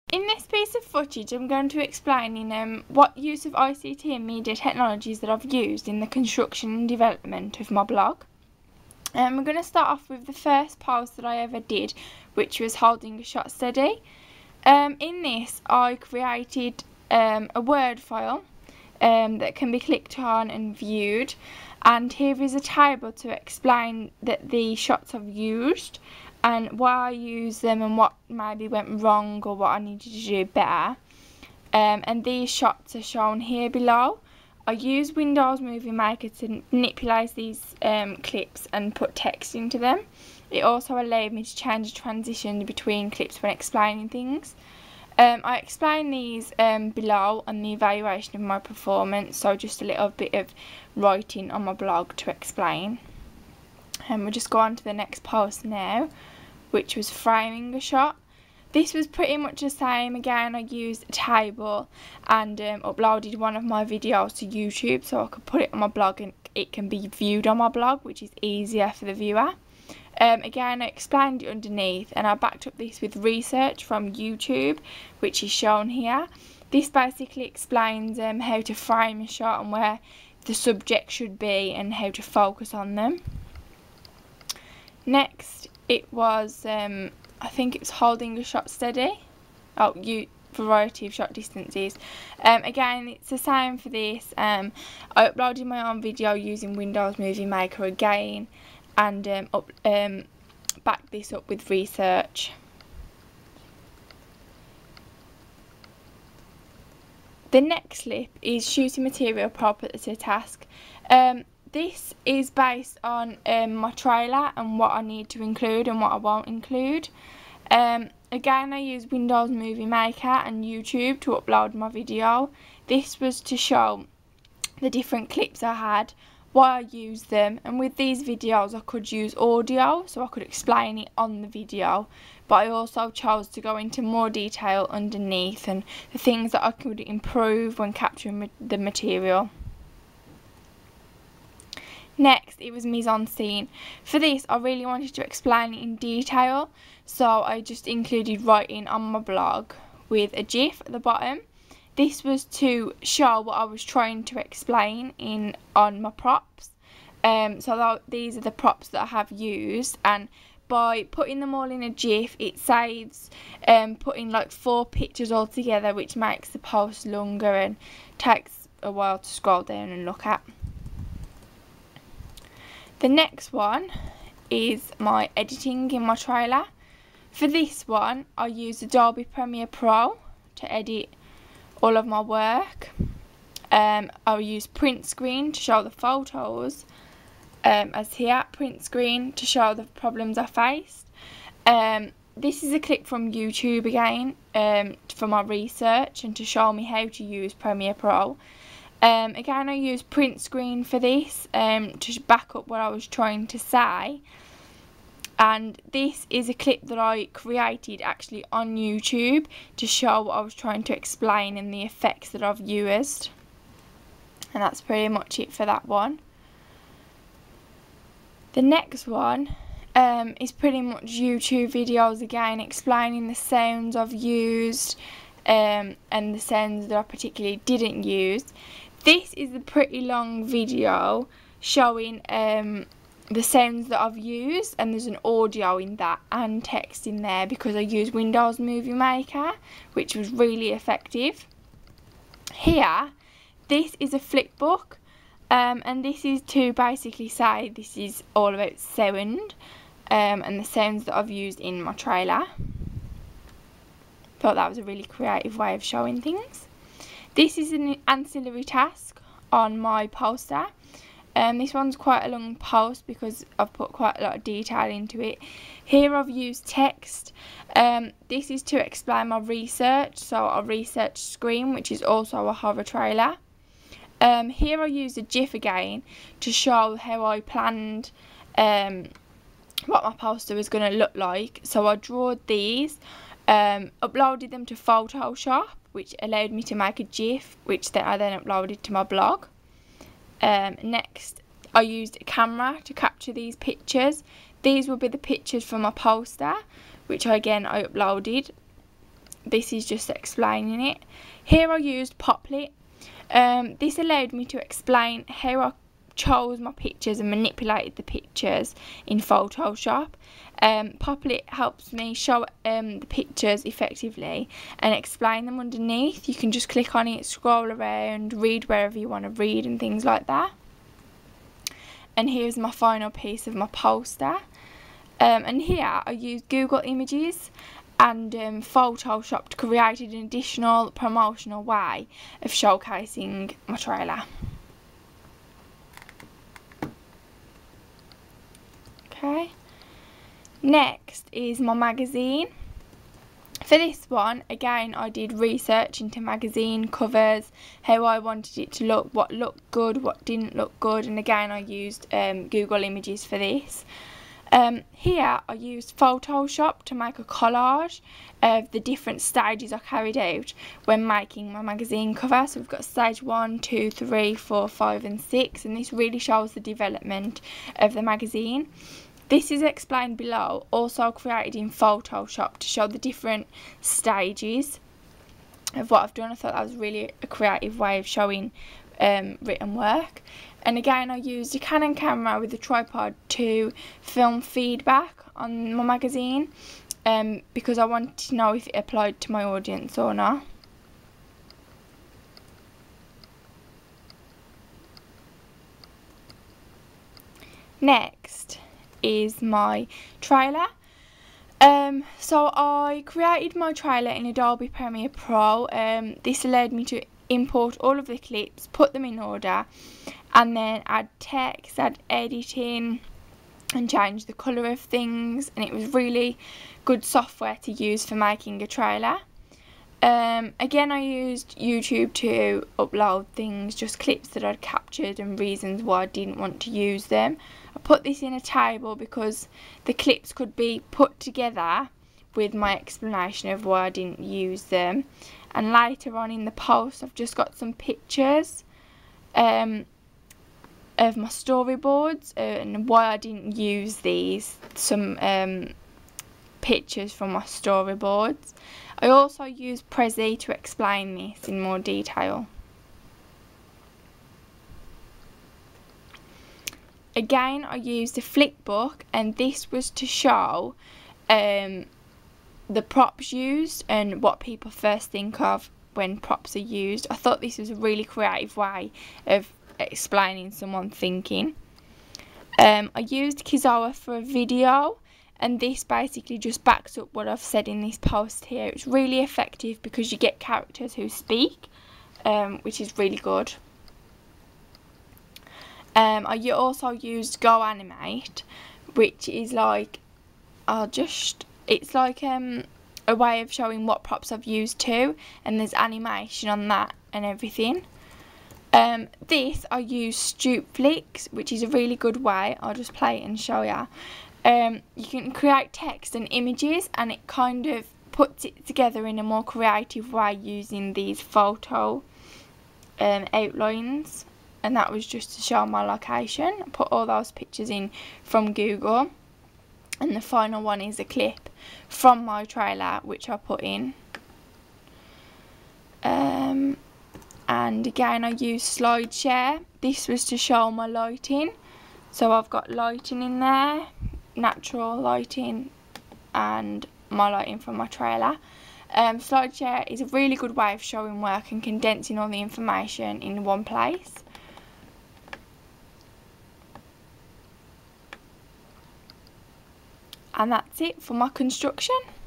In this piece of footage I'm going to explain what use of ICT and media technologies that I've used in the construction and development of my blog. We're going to start off with the first post that I ever did, which was holding a shot study. In this I created a Word file that can be clicked on and viewed, and here is a table to explain that the shots I've used and why I used them and what maybe went wrong or what I needed to do better. And these shots are shown here below. I use Windows Movie Maker to manipulate these clips and put text into them. It also allowed me to change the transition between clips when explaining things. I explain these below on the evaluation of my performance, so just a little bit of writing on my blog to explain. We'll just go on to the next post now, which was framing a shot. This was pretty much the same. Again, I used a table and uploaded one of my videos to YouTube so I could put it on my blog and it can be viewed on my blog, which is easier for the viewer. Again, I explained it underneath, and I backed up this with research from YouTube, which is shown here. This basically explains how to frame a shot and where the subject should be and how to focus on them. Next, it was, I think it was holding a shot steady. Variety of shot distances. Again, it's the same for this. I uploaded my own video using Windows Movie Maker again, and backed this up with research. The next clip is shooting material appropriate to the task. This is based on my trailer and what I need to include and what I won't include. Again, I use Windows Movie Maker and YouTube to upload my video. This was to show the different clips I had, why I used them, and with these videos I could use audio so I could explain it on the video, but I also chose to go into more detail underneath and the things that I could improve when capturing the material. Next, it was mise-en-scene. For this, I really wanted to explain it in detail, so I just included writing on my blog with a GIF at the bottom. This was to show what I was trying to explain on my props. These are the props that I have used, and by putting them all in a GIF, it saves putting like 4 pictures all together, which makes the post longer and takes a while to scroll down and look at. The next one is my editing in my trailer. For this one, I used Adobe Premiere Pro to edit all of my work. I'll use print screen to show the photos, as here, print screen to show the problems I faced. This is a clip from YouTube again, for my research and to show me how to use Premiere Pro. Again, I used print screen for this to back up what I was trying to say. And this is a clip that I created actually on YouTube to show what I was trying to explain and the effects that I've used. And that's pretty much it for that one. The next one is pretty much YouTube videos again, explaining the sounds I've used and the sounds that I particularly didn't use. This is a pretty long video showing the sounds that I've used, and there's an audio in that and text in there because I used Windows Movie Maker, which was really effective. Here, this is a flipbook, and this is to basically say this is all about sound and the sounds that I've used in my trailer. Thought that was a really creative way of showing things. This is an ancillary task on my poster. This one's quite a long post because I've put quite a lot of detail into it. Here I've used text. This is to explain my research, so a research screen, which is also a horror trailer. Here I used a GIF again to show how I planned what my poster was going to look like. So I drew these, uploaded them to Photoshop, which allowed me to make a GIF, which I then uploaded to my blog. Next, I used a camera to capture these pictures. These will be the pictures from my poster, which I uploaded. this is just explaining it. Here I used Poplit. This allowed me to explain how I chose my pictures and manipulated the pictures in Photoshop. Poplit helps me show the pictures effectively and explain them underneath. You can just click on it, scroll around, read wherever you want to read and things like that. And here's my final piece of my poster. And here I used Google Images and Photoshop to create an additional promotional way of showcasing my trailer. Okay, next is my magazine. For this one, again, I did research into magazine covers, how I wanted it to look, what looked good, what didn't look good, and again I used Google Images for this. Here I used Photoshop to make a collage of the different stages I carried out when making my magazine cover. So we've got stage 1, 2, 3, 4, 5 and 6, and this really shows the development of the magazine. This is explained below, also created in Photoshop to show the different stages of what I've done. I thought that was really a creative way of showing written work. And again, I used a Canon camera with a tripod to film feedback on my magazine because I wanted to know if it applied to my audience or not. Next is my trailer. So I created my trailer in Adobe Premiere Pro. This allowed me to import all of the clips, put them in order, and then add text, add editing, and change the colour of things. And it was really good software to use for making a trailer. Again, I used YouTube to upload things, just clips that I'd captured and reasons why I didn't want to use them. I put this in a table because the clips could be put together with my explanation of why I didn't use them. And later on in the post, I've just got some pictures of my storyboards and why I didn't use these. Some pictures from my storyboards. I also used Prezi to explain this in more detail. Again, I used a Flipbook, and this was to show the props used and what people first think of when props are used. I thought this was a really creative way of explaining someone thinking. I used Kizoa for a video, and this basically just backs up what I've said in this post here. It's really effective because you get characters who speak, which is really good. I also used GoAnimate, which is like, it's like a way of showing what props I've used too, and there's animation on that and everything. This I use StoopFlix, which is a really good way. I'll just play it and show you. You can create text and images, and it kind of puts it together in a more creative way using these photo outlines. And that was just to show my location. I put all those pictures in from Google, and the final one is a clip from my trailer which I put in. And again, I used SlideShare. This was to show my lighting, so I've got lighting in there, natural lighting, and my lighting from my trailer. SlideShare is a really good way of showing work and condensing all the information in one place. And that's it for my construction.